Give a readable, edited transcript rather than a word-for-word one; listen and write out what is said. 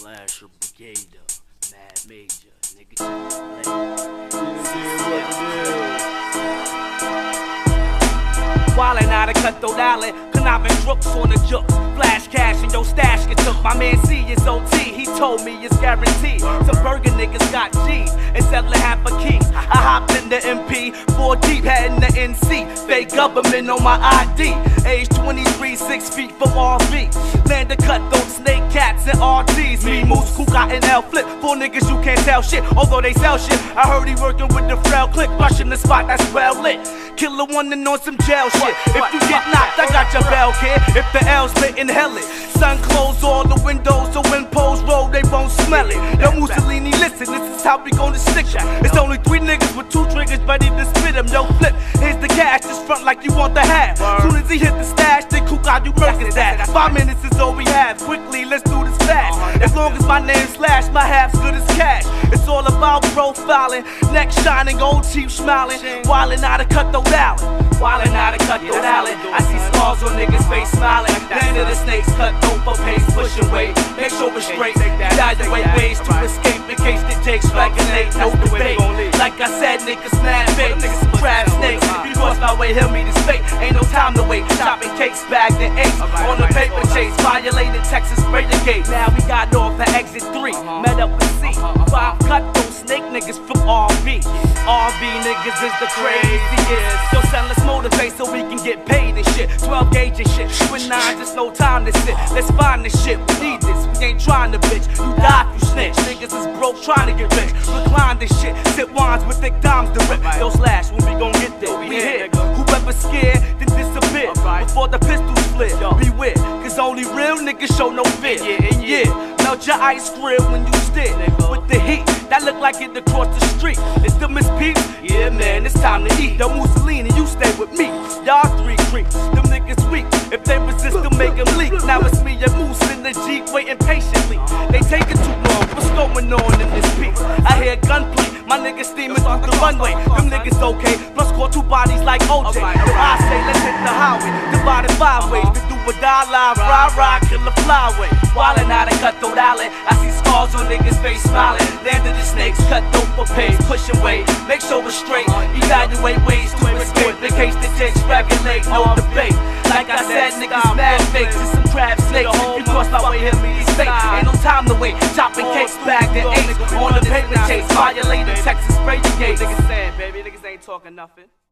Slasher Brigader, Mad Major, nigga. Wildin' out of Cutthroat Alley, conniving crooks on the jukes. Flash cash and your stash get took. My man C is OT, he told me it's guaranteed. Some burger niggas got G's and settling half a key. I hopped in the MP, 4 deep, heading the NC. Fake government on my ID. Age 23, 6 feet from RV. Land of Cutthroat, snake cats and RTs. Me, Moose, Kook, and L Flip. 4 niggas you can't tell shit, although they sell shit. I heard he working with the frail click, rushing the spot that's well lit. Killer one and on some jail shit. If you get knocked, I got your bell, kid. If the L's lit, inhale it. Sun close all the windows, so when poles roll, they won't smell it. Yo, Mussolini, listen, this is how we gonna stick ya. It's only 3 niggas with 2 triggers ready to spit them. Yo, Flip, here's the cash, just front like you want the half. Soon as he hit the stash, they cook out, you murder that. 5 minutes is all we have, quickly, let's do this fast. As long as my name's Slash, my half's good as cash. It's all about profiling, neck shining, old teeth smiling. Wildin' out of Cutthroat Alley, wildin' out of Cutthroat Alley. I see scars on niggas' face smiling. Land of the snakes, cutthroat for pace, pushing weight. Make sure we're straight, evaluate ways to escape in case the jakes regulate, no debate. Like I said, niggas mad fake, niggas some crab snakes. If you cross my way, he'll meet his fate. Ain't no time to wait, chopping cakes, bagged in 8. On the paper chase, violated Texas spray the gate. Now we got off at exit 3, met up with C. 5 cutthroat snake niggas from RV. RV niggas is the craziest. Yo, son, let's motivate so we can get paid and shit. 12 gauge and shit, with 9, just no time to sit. Let's find this shit, we need this. We ain't trying to bitch, you die if you snitch. Niggas is broke trying to get rich. Recline this shit, sip wines with thick dimes to rip. Yo, Slash, when we gon' get there, we here. Whoever scared, then disappear. Before the pistols flip, beware. Cause only real niggas show no fear. Yeah, melt your ice grill when you stare. With the heat, that look like it across the street. It's the Miss Peeps, yeah man, it's time to eat. Yo, Mussolini, you stay with me. Y'all 3 creeps, them niggas weak. If they resist, they'll make them leak. Now it's me and Moose in the Jeep waiting patiently. They taking too long, what's going on in this piece? I hear gunplay, my niggas steaming through the runway. Them niggas okay, plus caught 2 bodies like OJ. Yo, I say let's hit the highway, divided 5 ways. To do or die live, ride, kill a flyway. Wildin' out of Cutthroat Alley, I see scars on niggas' face smiling. Land of the snakes, cutthroat for pace, pushing weight. Make sure we're straight, evaluate ways to escape. In case the jakes regulate, no debate. Like I said, niggas mad fake, just some crab snakes. You cross my way, hear me, he's fake. Ain't no time to wait, chopping cakes, bagged in 8. On the paper chase, violating Texas spray the gate. Niggas saying, baby, niggas ain't talking nothing.